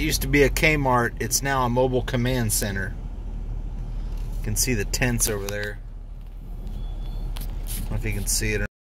used to be a Kmart. It's now a mobile command center. You can see the tents over there. I don't know if you can see it or